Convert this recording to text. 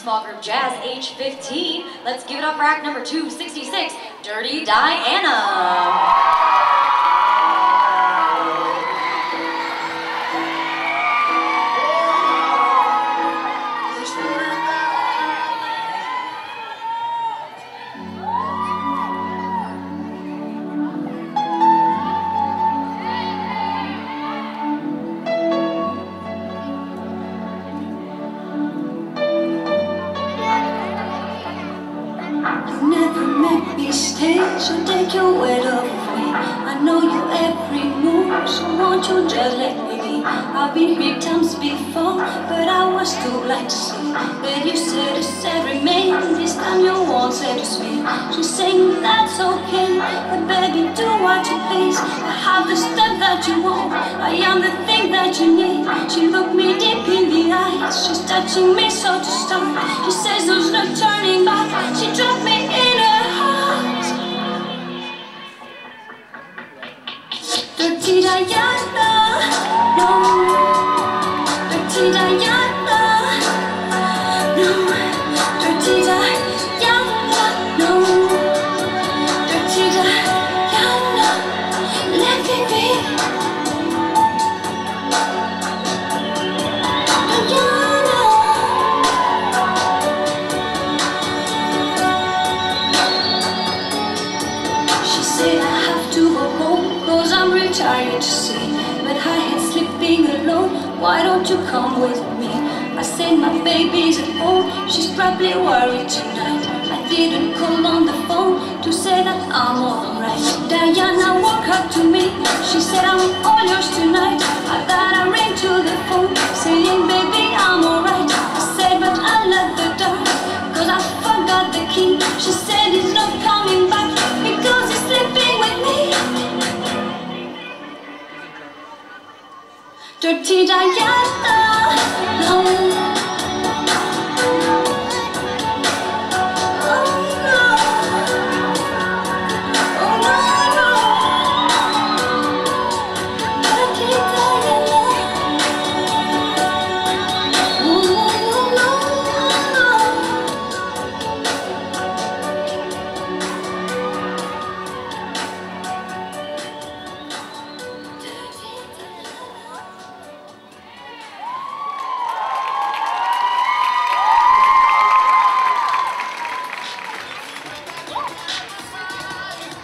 Small group jazz, age 15. Let's give it up for act number 266, Dirty Diana. So take your weight off of me. I know your every move, so won't you just let me be? I've been here times before, but I was too blind to see that you said to say remain. This time you won't say to speak. She's saying that's okay, but baby do what you please. I have the stuff that you want, I am the thing that you need. She looked me deep in the eyes, she's touching me so to start. She says there's no turning back, she dropped me in her heart. Dirty Diana, no. Dirty Diana, no. Dirty Diana, no. Dirty Diana, let me be. Diana. She said I have to go home, 'cause I'm retired to see, but I hate sleeping alone. Why don't you come with me? I said my baby's at home, she's probably worried tonight. I didn't call on the phone to say that I'm alright. Diana walked up to me, she said I'm all yours tonight. I got a ring to the phone saying baby I'm alright. I said but I love the dark, 'cause I forgot the key. She said he's not coming back because he's sleeping with me. Dirty Diana.